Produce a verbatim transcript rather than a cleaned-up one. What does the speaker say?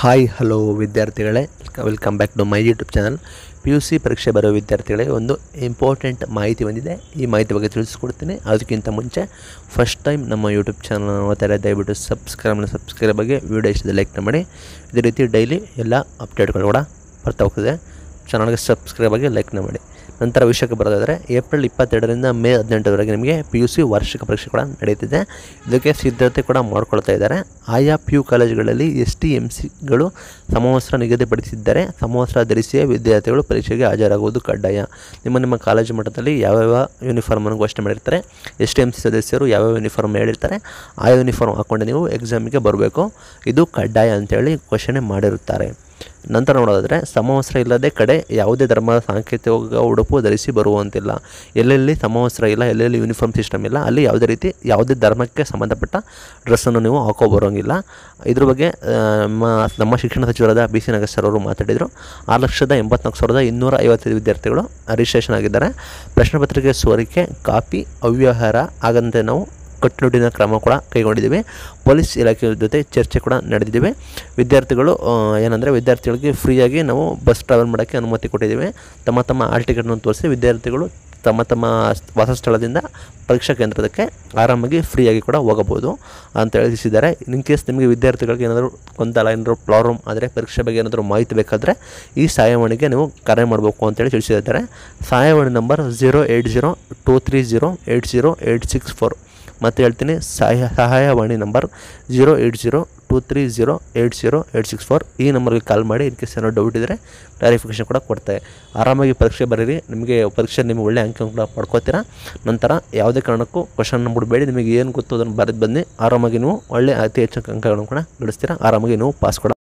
Hi hello ವಿದ್ಯಾರ್ಥಿಗಳೇ, welcome back to my YouTube channel. P U C ಪರೀಕ್ಷೆ ಬರೋ ವಿದ್ಯಾರ್ಥಿಗಳಿಗೆ ಒಂದು ಇಂಪಾರ್ಟೆಂಟ್ ಮಾಹಿತಿ ಬಂದಿದೆ. ಈ ಮಾಹಿತಿ ಬಗ್ಗೆ ತಿಳಿಸ್ಕೊಡ್ತೀನಿ. ಅದಕ್ಕಿಂತ ಮುಂಚೆ ಫಸ್ಟ್ ಟೈಮ್ ನಮ್ಮ ಯೂಟ್ಯೂಬ್ ಚಾನಲ್ ನೋಡ್ತಾರೆ, ದಯವಿಟ್ಟು ಸಬ್ಸ್ಕ್ರೈಬ್ ಸಬ್ಸ್ಕ್ರೈಬ್ ಬಗ್ಗೆ ವಿಡಿಯೋ ಇಷ್ಟದ ಲೈಕ್ ಮಾಡಿ. ಇದೇ ರೀತಿ ಡೈಲಿ ಎಲ್ಲ ಅಪ್ಡೇಟ್ಗಳು ಕೂಡ ಬರ್ತಾ ಹೋಗ್ತದೆ. ಚಾನಲ್ಗೆ ಸಬ್ಸ್ಕ್ರೈಬ್ ಆಗಿ ಲೈಕ್ನ ಮಾಡಿ. ನಂತರ ವಿಷಯಕ್ಕೆ ಬರೋದಾದರೆ, ಏಪ್ರಿಲ್ ಇಪ್ಪತ್ತೆರಡರಿಂದ ಮೇ ಹದಿನೆಂಟರವರೆಗೆ ನಿಮಗೆ ಪಿ ಯು ಸಿ ವಾರ್ಷಿಕ ಪರೀಕ್ಷೆ ಕೂಡ ನಡೆಯುತ್ತಿದೆ. ಇದಕ್ಕೆ ಸಿದ್ಧತೆ ಕೂಡ ಮಾಡ್ಕೊಳ್ತಾ ಇದ್ದಾರೆ. ಆಯಾ ಪಿ ಯು ಕಾಲೇಜುಗಳಲ್ಲಿ ಎಸ್ ಟಿ ಎಮ್ ಸಿಗಳು ಸಮವಸ್ತ್ರ ನಿಗದಿಪಡಿಸಿದ್ದಾರೆ. ಸಮವಸ್ತ್ರ ಧರಿಸಿಯೇ ವಿದ್ಯಾರ್ಥಿಗಳು ಪರೀಕ್ಷೆಗೆ ಹಾಜರಾಗುವುದು ಕಡ್ಡಾಯ. ನಿಮ್ಮ ನಿಮ್ಮ ಕಾಲೇಜು ಮಟ್ಟದಲ್ಲಿ ಯಾವ್ಯಾವ ಯೂನಿಫಾರ್ಮನ್ನು ಘೋಷಣೆ ಮಾಡಿರ್ತಾರೆ, ಎಸ್ ಟಿ ಎಮ್ ಸಿ ಸದಸ್ಯರು ಯಾವ್ಯಾವ ಯೂನಿಫಾರ್ಮ್ ಹೇಳಿರ್ತಾರೆ, ಆ ಯೂನಿಫಾರ್ಮ್ ಹಾಕ್ಕೊಂಡು ನೀವು ಎಕ್ಸಾಮಿಗೆ ಬರಬೇಕು. ಇದು ಕಡ್ಡಾಯ ಅಂತೇಳಿ ಘೋಷಣೆ ಮಾಡಿರುತ್ತಾರೆ. ನಂತರ ನೋಡೋದಾದರೆ, ಸಮವಸ್ತ್ರ ಇಲ್ಲದೆ ಕಡೆ ಯಾವುದೇ ಧರ್ಮದ ಸಾಂಕೇತಿಕ ಉಡುಪು ಧರಿಸಿ ಬರುವಂತಿಲ್ಲ. ಎಲ್ಲೆಲ್ಲಿ ಸಮವಸ್ತ್ರ ಇಲ್ಲ, ಎಲ್ಲೆಲ್ಲಿ ಯೂನಿಫಾರ್ಮ್ ಸಿಸ್ಟಮ್ ಇಲ್ಲ, ಅಲ್ಲಿ ಯಾವುದೇ ರೀತಿ ಯಾವುದೇ ಧರ್ಮಕ್ಕೆ ಸಂಬಂಧಪಟ್ಟ ಡ್ರೆಸ್ಸನ್ನು ನೀವು ಹಾಕೋ ಬರೋಂಗಿಲ್ಲ. ಇದ್ರ ಬಗ್ಗೆ ನಮ್ಮ ನಮ್ಮ ಶಿಕ್ಷಣ ಸಚಿವರಾದ ಬಿ ಸಿ ನಾಗೇಶ್ ಸರ್ ಅವರು ಮಾತಾಡಿದರು. ಆರು ಲಕ್ಷದ ಎಂಬತ್ನಾಲ್ಕು ಸಾವಿರದ ಇನ್ನೂರ ಐವತ್ತೈದು ವಿದ್ಯಾರ್ಥಿಗಳು ರಿಜಿಸ್ಟ್ರೇಷನ್ ಆಗಿದ್ದಾರೆ. ಪ್ರಶ್ನೆ ಪತ್ರಿಕೆ ಸೋರಿಕೆ, ಕಾಪಿ, ಅವ್ಯವಹಾರ ಆಗಂತೆ ನಾವು ಕಟ್ಟುನಿಟ್ಟಿನ ಕ್ರಮ ಕೂಡ ಕೈಗೊಂಡಿದ್ದೀವಿ. ಪೊಲೀಸ್ ಇಲಾಖೆ ಜೊತೆ ಚರ್ಚೆ ಕೂಡ ನಡೆದಿದ್ದೀವಿ. ವಿದ್ಯಾರ್ಥಿಗಳು ಏನಂದರೆ ವಿದ್ಯಾರ್ಥಿಗಳಿಗೆ ಫ್ರೀಯಾಗಿ ನಾವು ಬಸ್ ಟ್ರಾವೆಲ್ ಮಾಡೋಕ್ಕೆ ಅನುಮತಿ ಕೊಟ್ಟಿದ್ದೀವಿ. ತಮ್ಮ ತಮ್ಮ ಆಲ್ ಟಿಕೆಟ್ನ ತೋರಿಸಿ ವಿದ್ಯಾರ್ಥಿಗಳು ತಮ್ಮ ತಮ್ಮ ವಾಸಸ್ಥಳದಿಂದ ಪರೀಕ್ಷಾ ಕೇಂದ್ರಕ್ಕೆ ಆರಾಮಾಗಿ ಫ್ರೀಯಾಗಿ ಕೂಡ ಹೋಗಬಹುದು ಅಂತ ತಿಳಿಸಿದ್ದಾರೆ. ಇನ್ ಕೇಸ್ ನಿಮಗೆ ವಿದ್ಯಾರ್ಥಿಗಳಿಗೆ ಏನಾದರೂ ಗೊಂದಲ ಏನಾದರೂ ಪ್ರಾಬ್ಲಮ್ ಆದರೆ, ಪರೀಕ್ಷೆ ಬಗ್ಗೆ ಏನಾದರೂ ಮಾಹಿತಿ ಬೇಕಾದರೆ ಈ ಸಹಾಯವಾಣಿಗೆ ನೀವು ಕರೆ ಮಾಡಬೇಕು ಅಂತೇಳಿ ತಿಳಿಸಿದ್ದಾರೆ. ಸಹಾಯವಾಣಿ number zero eight zero two three zero eight zero eight six four. ಮತ್ತೆ ಹೇಳ್ತೀನಿ, ಸಹಾಯ ಸಹಾಯವಾಣಿ number zero eight zero two three zero eight zero eight six four. ಈ ನಂಬರ್ಗೆ ಕಾಲ್ ಮಾಡಿ ಇನ್ ಕೇಸ್ ಏನೋ ಡೌಟ್ ಇದ್ದರೆ ಕ್ಲಾರಿಫಿಕೇಷನ್ ಕೂಡ ಕೊಡ್ತಾರೆ. ಆರಾಮಾಗಿ ಪರೀಕ್ಷೆ ಬರೀರಿ. ನಿಮಗೆ ಪರೀಕ್ಷೆ ನಿಮಗೆ ಒಳ್ಳೆ ಅಂಕ ಕೂಡ ಪಡ್ಕೋತೀರಾ. ನಂತರ ಯಾವುದೇ ಕಾರಣಕ್ಕೂ ಕ್ವಶನ್ ಬಿಡಬೇಡಿ. ನಿಮಗೆ ಏನು ಗೊತ್ತು ಅದನ್ನು ಬರೆದು ಬನ್ನಿ. ಆರಾಮಾಗಿ ನೀವು ಒಳ್ಳೆ ಅತಿ ಹೆಚ್ಚು ಅಂಕಗಳನ್ನು ಕೂಡ ಗಳಿಸ್ತೀರಾ. ಆರಾಮಾಗಿ ನೀವು ಪಾಸ್ ಕೂಡ